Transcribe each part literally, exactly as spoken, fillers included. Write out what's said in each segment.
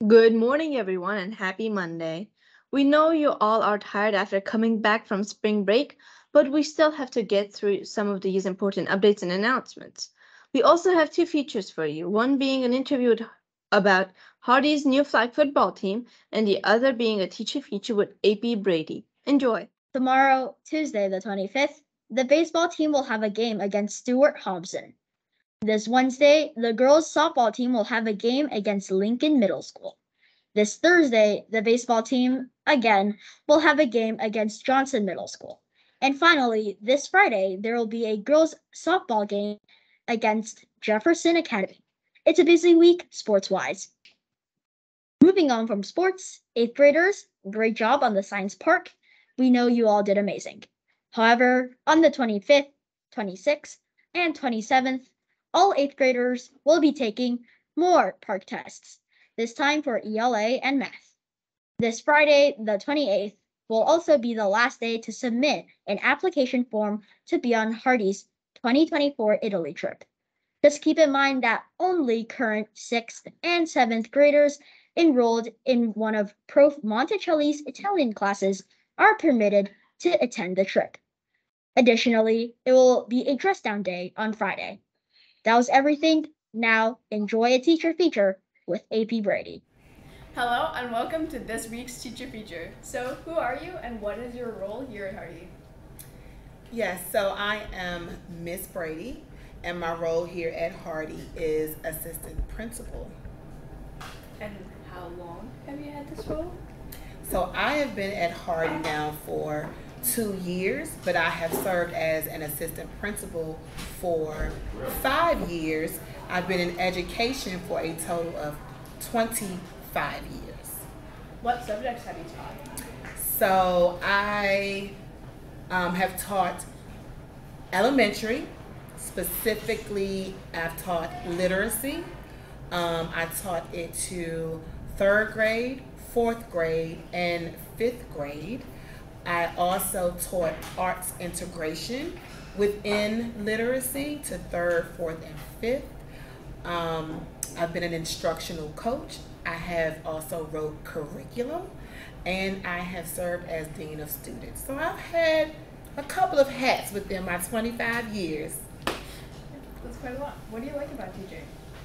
Good morning, everyone, and happy Monday. We know you all are tired after coming back from spring break, but we still have to get through some of these important updates and announcements. We also have two features for you, one being an interview with- about Hardy's new flag football team, and the other being a teacher feature with A P Brady. Enjoy. Tomorrow, Tuesday the twenty-fifth, the baseball team will have a game against Stuart Hobson. This Wednesday, the girls softball team will have a game against Lincoln Middle School. This Thursday, the baseball team, again, will have a game against Johnson Middle School. And finally, this Friday, there will be a girls softball game against Jefferson Academy. It's a busy week sports-wise. Moving on from sports, eighth graders, great job on the science park. We know you all did amazing. However, on the twenty-fifth, twenty-sixth, and twenty-seventh, all eighth graders will be taking more park tests, this time for E L A and math. This Friday, the twenty-eighth, will also be the last day to submit an application form to be on Hardy's twenty twenty-four Italy trip. Just keep in mind that only current sixth and seventh graders enrolled in one of Prof Monticelli's Italian classes are permitted to attend the trip. Additionally, it will be a dress down day on Friday. That was everything. Now, enjoy a teacher feature with A P Brady. Hello and welcome to this week's teacher feature. So, who are you and what is your role here at Hardy? Yes, so I am Miss Brady, and my role here at Hardy is assistant principal. And how long have you had this role? So I have been at Hardy now for two years, but I have served as an assistant principal for five years. I've been in education for a total of twenty-five years. What subjects have you taught? So I um, have taught elementary. Specifically, I've taught literacy. Um, I taught it to third grade, fourth grade, and fifth grade. I also taught arts integration within literacy to third, fourth, and fifth. Um, I've been an instructional coach. I have also wrote curriculum, and I have served as dean of students. So I've had a couple of hats within my twenty-five years. That's quite a lot. What do you like about teaching?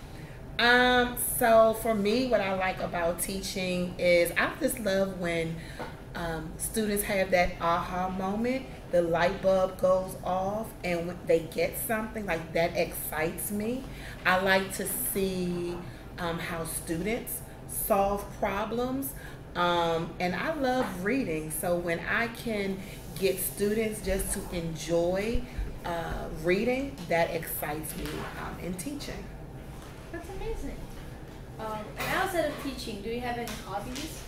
Um, so for me, what I like about teaching is I just love when um, students have that aha moment, the light bulb goes off, and when they get something like that excites me. I like to see um, how students solve problems, um, and I love reading. So when I can get students just to enjoy uh, reading, that excites me um, in teaching. That's amazing. Um, and outside of teaching, do you have any hobbies?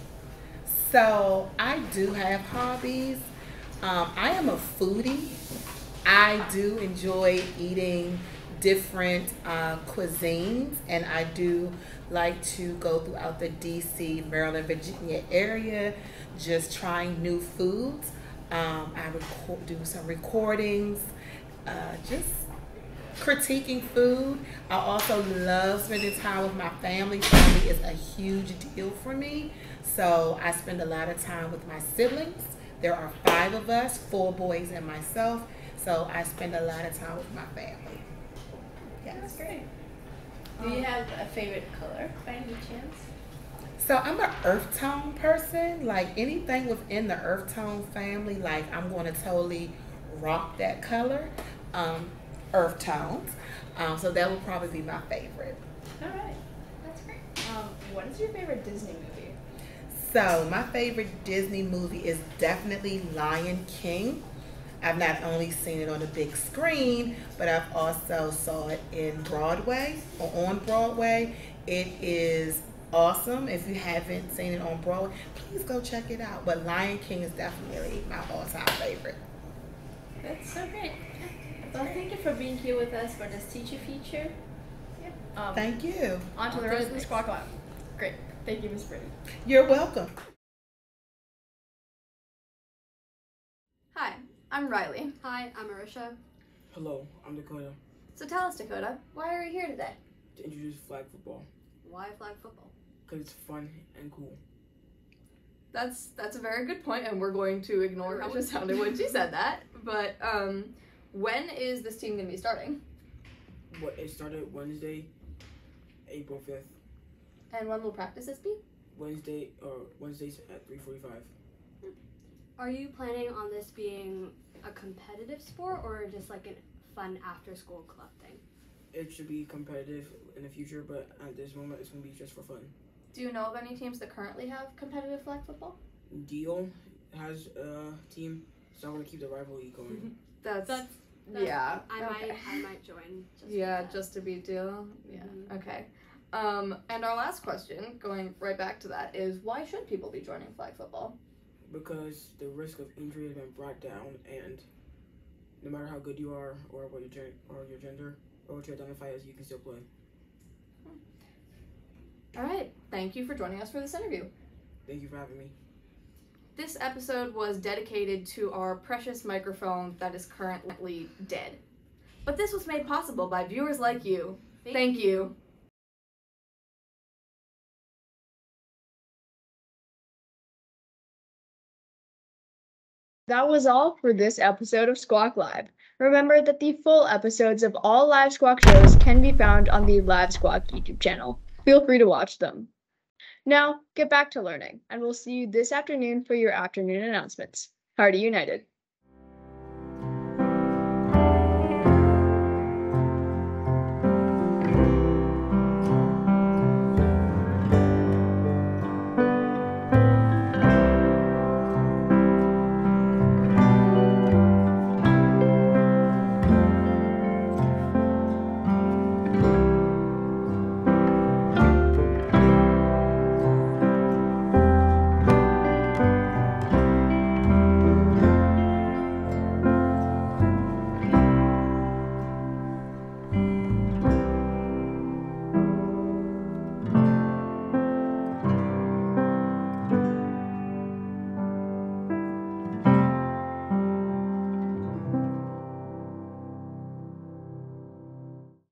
So I do have hobbies. Um, I am a foodie. I do enjoy eating different uh, cuisines, and I do like to go throughout the D C, Maryland, Virginia area, just trying new foods. Um, I record, do some recordings, uh, just critiquing food. I also love spending time with my family. Family is a huge deal for me. So I spend a lot of time with my siblings. There are five of us, four boys and myself. So I spend a lot of time with my family. Yes. That's great. Do you have a favorite color by any chance? So I'm an earth tone person. Like anything within the earth tone family, like I'm going to totally rock that color. Um, earth tones. Um, so that would probably be my favorite. All right. That's great. Um, what is your favorite Disney movie? So my favorite Disney movie is definitely Lion King. I've not only seen it on the big screen, but I've also saw it in Broadway or on Broadway. It is awesome. If you haven't seen it on Broadway, please go check it out. But Lion King is definitely my all-time favorite. That's so great. Well, thank you for being here with us for this teacher feature. Yep. Um, Thank you. On to the rest of the Squawk Lab. Great. Thank you, Miz Brady. You're welcome. Hi, I'm Riley. Hi, I'm Marisha. Hello, I'm Dakota. So tell us, Dakota, why are you here today? To introduce flag football. Why flag football? Because it's fun and cool. That's that's a very good point, and we're going to ignore how it sounded when she said that. But um, when is this team going to be starting? What it started Wednesday, April fifth. And when will practices be? Wednesday or Wednesdays at three forty-five. Are you planning on this being a competitive sport or just like a fun after-school club thing? It should be competitive in the future, but at this moment, it's gonna be just for fun. Do you know of any teams that currently have competitive flag football? Deal has a team, so I'm gonna keep the rivalry going. That's, That's, that's yeah. I okay. might I might join. Just for Yeah, that. just to be deal. Yeah. Mhm. Okay. Um, and our last question, going right back to that, is why should people be joining flag football? Because the risk of injury has been brought down, and no matter how good you are, or what your gen- or your gender, or what you identify as, you can still play. All right. Thank you for joining us for this interview. Thank you for having me. This episode was dedicated to our precious microphone that is currently dead. But this was made possible by viewers like you. Thank Thank you. That was all for this episode of Squawk Live. Remember that the full episodes of all live Squawk shows can be found on the Live Squawk YouTube channel. Feel free to watch them. Now, get back to learning, and we'll see you this afternoon for your afternoon announcements. Hardy United.